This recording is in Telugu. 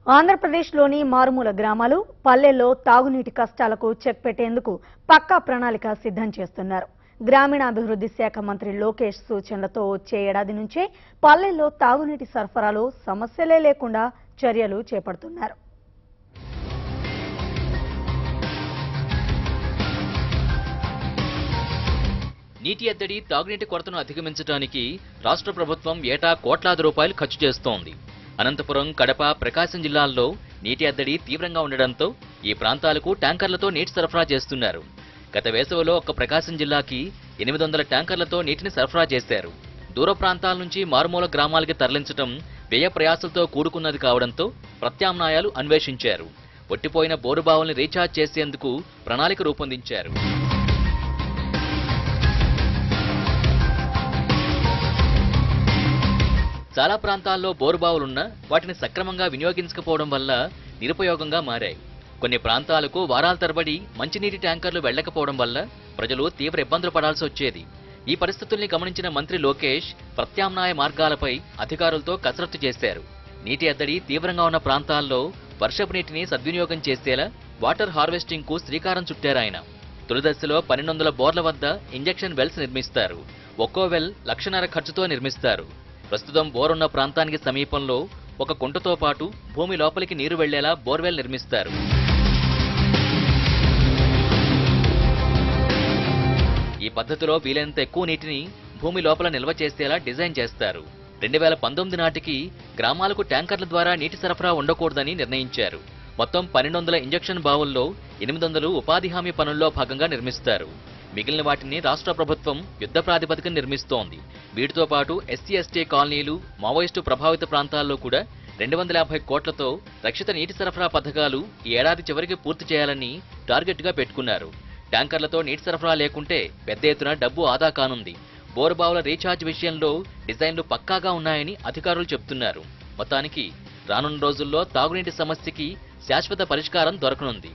ఆంధ్రప్రదేశ్లోని మారుమూల గ్రామాలు, పల్లెల్లో తాగునీటి కష్టాలకు చెక్ పెట్టేందుకు పక్కా ప్రణాళిక సిద్ధం చేస్తున్నారు. గ్రామీణాభివృద్ధి శాఖ మంత్రి లోకేష్ సూచనలతో వచ్చే ఏడాది నుంచే పల్లెల్లో తాగునీటి సరఫరాలో సమస్యలే లేకుండా చర్యలు చేపడుతున్నారు. నీటి ఎద్దడి, తాగునీటి కొరతను అధిగమించడానికి రాష్ట్ర ప్రభుత్వం ఏటా కోట్లాది రూపాయలు ఖర్చు చేస్తోంది. అనంతపురం, కడప, ప్రకాశం జిల్లాల్లో నీటి ఎద్దడి తీవ్రంగా ఉండడంతో ఈ ప్రాంతాలకు ట్యాంకర్లతో నీటి సరఫరా చేస్తున్నారు. గత వేసవిలో ఒక్క ప్రకాశం జిల్లాకి 800 ట్యాంకర్లతో నీటిని సరఫరా చేశారు. దూర ప్రాంతాల నుంచి మారుమూల గ్రామాలకి తరలించడం వ్యయ ప్రయాసలతో కూడుకున్నది కావడంతో ప్రత్యామ్నాయాలు అన్వేషించారు. ఒట్టిపోయిన బోరుబావుల్ని రీఛార్జ్ చేసేందుకు ప్రణాళిక రూపొందించారు. చాలా ప్రాంతాల్లో బోరుబావులున్నా వాటిని సక్రమంగా వినియోగించకపోవడం వల్ల నిరుపయోగంగా మారాయి. కొన్ని ప్రాంతాలకు వారాల తరబడి మంచినీటి ట్యాంకర్లు వెళ్లకపోవడం వల్ల ప్రజలు తీవ్ర ఇబ్బందులు పడాల్సి వచ్చేది. ఈ పరిస్థితుల్ని గమనించిన మంత్రి లోకేష్ ప్రత్యామ్నాయ మార్గాలపై అధికారులతో కసరత్తు చేశారు. నీటి ఎద్దడి తీవ్రంగా ఉన్న ప్రాంతాల్లో వర్షపు నీటిని సద్వినియోగం చేసేలా వాటర్ హార్వెస్టింగ్ కు శ్రీకారం చుట్టారాయన. తొలిదశలో 1200 బోర్ల వద్ద ఇంజెక్షన్ వెల్స్ నిర్మిస్తారు. ఒక్కో వెల్ 1.5 లక్షల ఖర్చుతో నిర్మిస్తారు. ప్రస్తుతం బోరున్న ప్రాంతానికి సమీపంలో ఒక కుంటతో పాటు భూమి లోపలికి నీరు వెళ్లేలా బోర్వెల్ నిర్మిస్తారు. ఈ పద్ధతిలో వీలైనంత ఎక్కువ నీటిని భూమి లోపల నిల్వ చేసేలా డిజైన్ చేస్తారు. 2019 నాటికి గ్రామాలకు ట్యాంకర్ల ద్వారా నీటి సరఫరా ఉండకూడదని నిర్ణయించారు. మొత్తం 1200 ఇంజెక్షన్ బావుల్లో 800 ఉపాధి హామీ పనుల్లో భాగంగా నిర్మిస్తారు. మిగిలిన వాటిని రాష్ట్ర ప్రభుత్వం యుద్ధ ప్రాతిపదికన నిర్మిస్తోంది. వీటితో పాటు ఎస్సీ ఎస్టీ కాలనీలు, మావోయిస్టు ప్రభావిత ప్రాంతాల్లో కూడా 250 కోట్లతో రక్షిత నీటి సరఫరా పథకాలు ఈ ఏడాది చివరికి పూర్తి చేయాలని టార్గెట్గా పెట్టుకున్నారు. ట్యాంకర్లతో నీటి సరఫరా లేకుంటే పెద్ద ఎత్తున డబ్బు ఆదా కానుంది. బోరుబావుల రీఛార్జ్ విషయంలో డిజైన్లు పక్కాగా ఉన్నాయని అధికారులు చెబుతున్నారు. మొత్తానికి రానున్న రోజుల్లో తాగునీటి సమస్యకి శాశ్వత పరిష్కారం దొరకనుంది.